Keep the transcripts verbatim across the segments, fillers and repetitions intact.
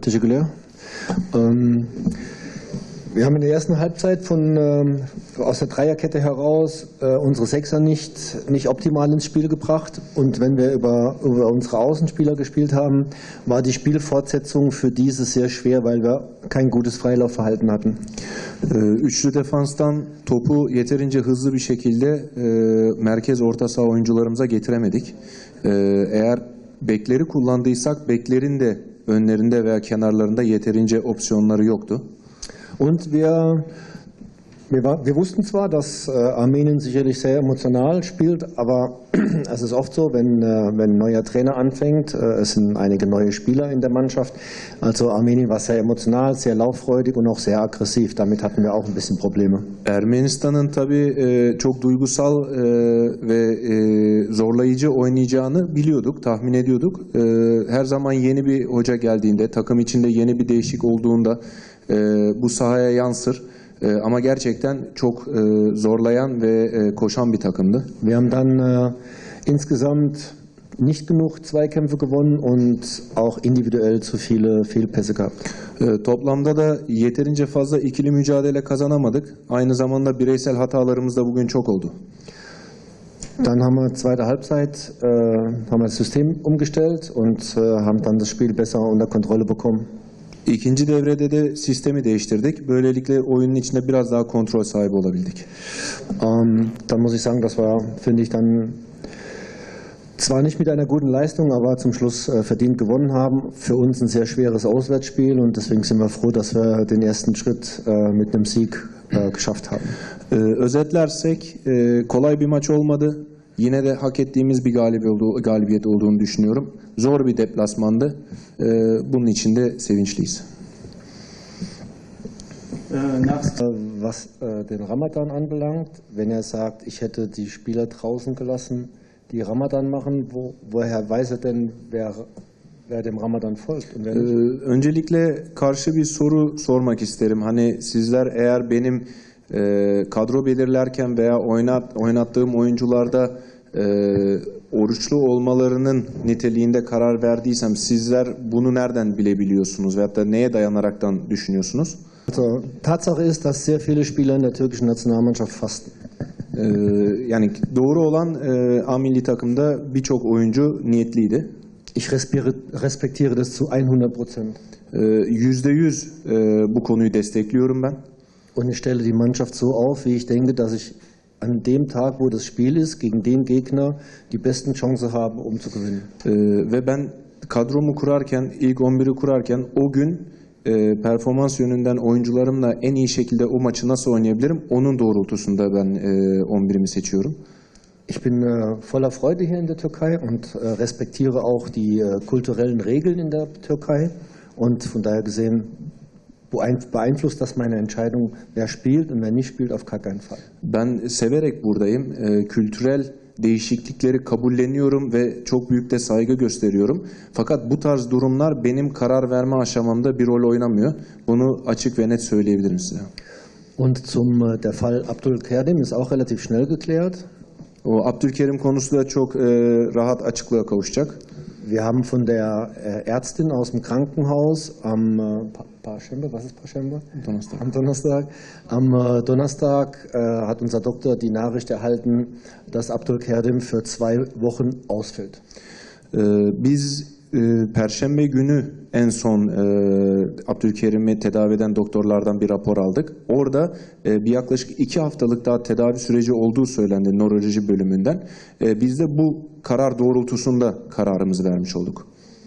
Teşekkürler. Ähm, wir haben in der ersten Halbzeit von, ähm, aus der Dreierkette heraus äh, unsere Sechser nicht, nicht optimal ins Spiel gebracht. Und wenn wir über, über unsere Außenspieler gespielt haben, war die Spielfortsetzung für diese sehr schwer, weil wir kein gutes Freilaufverhalten hatten. Üçlü defanstan topu yeterince hızlı bir şekilde e, merkez orta saha oyuncularımıza getiremedik. E, eğer bekleri kullandıysak beklerin de önlerinde veya kenarlarında yeterince opsiyonları yoktu. Und wir, wir, war, wir wussten zwar, dass äh, Armenien sicherlich sehr emotional spielt, aber es ist oft so, wenn, äh, wenn ein neuer Trainer anfängt, äh, es sind einige neue Spieler in der Mannschaft. Also Armenien war sehr emotional, sehr lauffreudig und auch sehr aggressiv. Damit hatten wir auch ein bisschen Probleme. Ermenistan'ın tabii e, çok duygusal e, ve e, zorlayıcı oynayacağını biliyorduk, tahmin ediyorduk. E, her zaman yeni bir hoca geldiğinde, takım içinde yeni bir değişik olduğunda e, bu sahaya yansır. E, ama gerçekten çok e, zorlayan ve e, koşan bir takımdı. Wir haben dann äh, insgesamt nicht genug Zweikämpfe gewonnen und auch individuell zu viele Fehlpässe gehabt. E, toplamda da yeterince fazla ikili mücadele kazanamadık. Aynı zamanda bireysel hatalarımız da bugün çok oldu. Dann haben wir zweite Halbzeit äh, haben wir das System umgestellt und äh, haben dann das Spiel besser unter Kontrolle bekommen. İkinci devrede de sistemi değiştirdik. Böylelikle oyunun içinde biraz daha kontrol sahibi olabildik. Ähm, dann muss ich sagen, das war, finde ich, dann zwar nicht mit einer guten Leistung, aber zum Schluss äh, verdient gewonnen haben. Für uns ein sehr schweres Auswärtsspiel und deswegen sind wir froh, dass wir den ersten Schritt äh, mit einem Sieg äh, geschafft haben. Ee, özetlersek e, kolay bir maç olmadı. Yine de hak ettiğimiz bir galibiyet, olduğu, galibiyet olduğunu düşünüyorum. Zor bir deplasmandı. Ee, bunun için de sevinçliyiz. Was äh, den Ramadan anbelangt, wenn er sagt, ich hätte die Spieler draußen gelassen, die Ramadan machen, wo, woher weiß er denn, wer, wer dem Ramadan folgt? Und wer nicht? Ee, öncelikle karşı bir soru sormak isterim. Hani sizler eğer benim e, kadro belirlerken veya oynat, oynattığım oyuncularda e, oruçlu olmalarının niteliğinde karar verdiysem sizler bunu nereden bilebiliyorsunuz veyahut da neye dayanaraktan düşünüyorsunuz? Also, Tatsache ist, dass sehr viele Spieler in der türkischen Nationalmannschaft fasten. Ee, yani doğru olan e, A milli takımda birçok oyuncu niyetliydi. Ich respektiere das zu hundert Prozent. Yüzde yüz bu konuyu destekliyorum ben. Und ich stelle die Mannschaft so auf, wie ich denke, dass ich an dem Tag, wo das Spiel ist, gegen den Gegner die besten Chancen habe, um zu gewinnen. Ee, ve ben kadromu kurarken, ilk on biri kurarken o gün e, performans yönünden oyuncularımla en iyi şekilde o maçı nasıl oynayabilirim? Onun doğrultusunda ben e, on birimi seçiyorum. Ich bin äh, voller Freude hier in der Türkei und äh, respektiere auch die äh, kulturellen Regeln in der Türkei. Und von daher gesehen beeinflusst das meine Entscheidung, wer spielt und wer nicht spielt, auf gar keinen Fall. Ben severek buradayım. E, kültürel değişiklikleri kabulleniyorum ve çok büyük de saygı gösteriyorum. Fakat bu tarz durumlar benim karar verme aşamamda bir rol oynamıyor. Bunu açık ve net söyleyebilirim size. Und zum der Fall Abdülkerim ist auch relativ schnell geklärt. O Abdülkerim konusu da çok e, rahat açıklığa kavuşacak. Wir haben von der äh, Ärztin aus dem Krankenhaus am äh, Parshembe, was ist Parshembe? Donnerstag. Am Donnerstag. Am äh, Donnerstag äh, hat unser Doktor die Nachricht erhalten, dass Abdülkerim für zwei Wochen ausfällt. Ee, biz e, Perşembe günü en son e, Abdülkerim'i tedavi eden doktorlardan bir rapor aldık. Orada e, bir yaklaşık iki haftalık daha tedavi süreci olduğu söylendi nöroloji bölümünden. E, biz de bu karar doğrultusunda kararımızı vermiş olduk.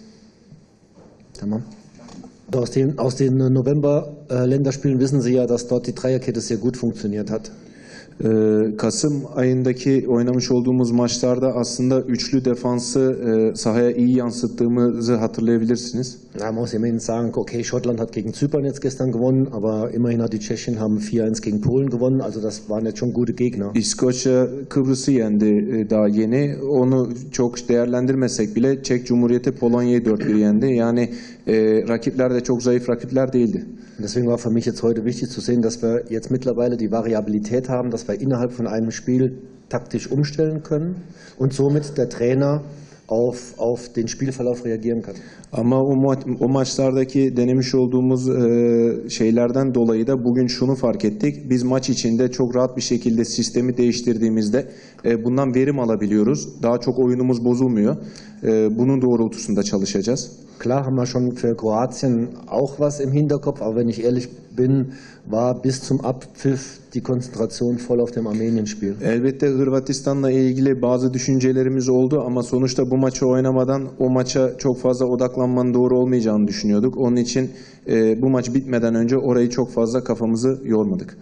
Tamam. Aus den, aus den November-Länderspielen wissen Sie ja, dass dort die Dreierkette sehr gut funktioniert hat. Kasım ayındaki oynamış olduğumuz maçlarda aslında üçlü defansı e, sahaya iyi yansıttığımızı hatırlayabilirsiniz. Na, man muss immerhin sagen, okay, Schottland hat gegen Zypern jetzt gestern gewonnen, aber immerhin hat die Tschechen haben vier eins gegen Polen gewonnen, also das waren jetzt schon gute Gegner. İskoçya Kıbrıs'ı yendi e, daha yeni. Onu çok değerlendirmesek bile Çek Cumhuriyeti Polonya'yı dört bir yendi. Yani e, rakipler de çok zayıf rakipler değildi. Deswegen war für mich jetzt heute wichtig zu sehen, dass wir jetzt mittlerweile die Variabilität haben, dass wir innerhalb von einem Spiel taktisch umstellen können und somit der Trainer auf, auf den Spielverlauf reagieren kann. Ama o, ma- o maçlardaki denemiş olduğumuz e, şeylerden dolayı da bugün şunu fark ettik. Biz maç içinde çok rahat bir şekilde sistemi değiştirdiğimizde e, bundan verim alabiliyoruz. Daha çok oyunumuz bozulmuyor. E, bunun doğrultusunda çalışacağız. Klar haben wir schon für Kroatien auch was im Hinterkopf, aber wenn ich ehrlich bin, war bis zum Abpfiff die Konzentration voll auf dem Armenien-Spiel. Elbette Hırvatistan'la ilgili bazı düşüncelerimiz oldu ama sonuçta bu maçı oynamadan o maça çok fazla odaklanmanın doğru olmayacağını düşünüyorduk. Onun için e, bu maç bitmeden önce orayı çok fazla kafamızı yormadık.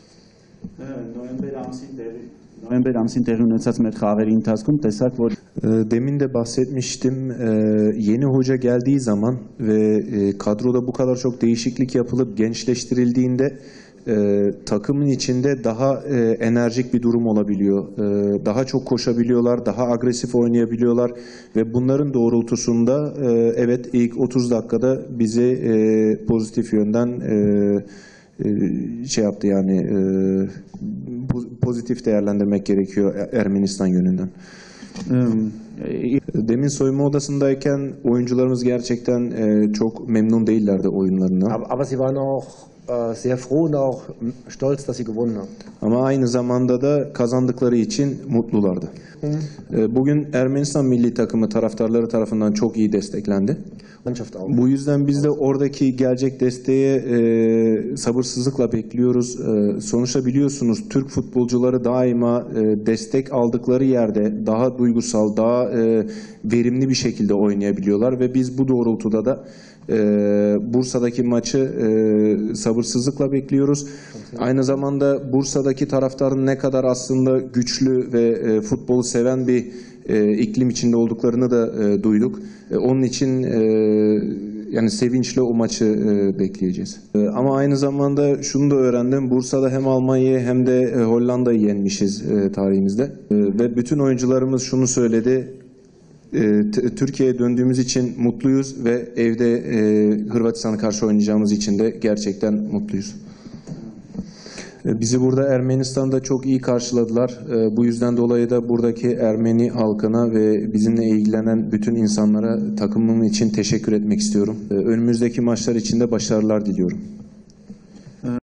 Նոյեմբեր ամսին տեղի ունեցած մեր խաղերի ընթացքում տեսակ, որ Demin de bahsetmiştim. e, Yeni hoca geldiği zaman ve e, kadroda bu kadar çok değişiklik yapılıp gençleştirildiğinde e, takımın içinde daha e, enerjik bir durum olabiliyor. E, daha çok koşabiliyorlar, daha agresif oynayabiliyorlar ve bunların doğrultusunda e, evet ilk otuz dakikada bizi e, pozitif yönden e, e, şey yaptı yani e, bu- pozitif değerlendirmek gerekiyor Ermenistan yönünden. Demin soyunma odasındayken oyuncularımız gerçekten e, çok memnun değillerdi oyunlarından. Aber, aber sie waren auch äh, sehr froh und auch stolz, dass sie gewonnen haben. Ama aynı zamanda da kazandıkları için mutlulardı. E, Bugün Ermenistan milli takımı taraftarları tarafından çok iyi desteklendi. Mannschaft auch. Bu yüzden biz de oradaki gelecek desteğe e, sabırsızlıkla bekliyoruz. E, sonuçta biliyorsunuz Türk futbolcuları daima e, destek aldıkları yerde daha duygusal, daha e, verimli bir şekilde oynayabiliyorlar ve biz bu doğrultuda da e, Bursa'daki maçı e, sabırsızlıkla bekliyoruz. Aynı zamanda Bursa'daki taraftarın ne kadar aslında güçlü ve e, futbolu seven bir e, iklim içinde olduklarını da e, duyduk. E, onun için e, yani sevinçle o maçı e, bekleyeceğiz. E, ama aynı zamanda şunu da öğrendim. Bursa'da hem Almanya'yı hem de e, Hollanda'yı yenmişiz e, tarihimizde. E, ve bütün oyuncularımız şunu söyledi. E, t- Türkiye'ye döndüğümüz için mutluyuz ve evde e, Hırvatistan'a karşı oynayacağımız için de gerçekten mutluyuz. E, Bizi burada Ermenistan'da çok iyi karşıladılar. E, Bu yüzden dolayı da buradaki Ermeni halkına ve bizimle ilgilenen bütün insanlara takımım için teşekkür etmek istiyorum. E, Önümüzdeki maçlar için de başarılar diliyorum.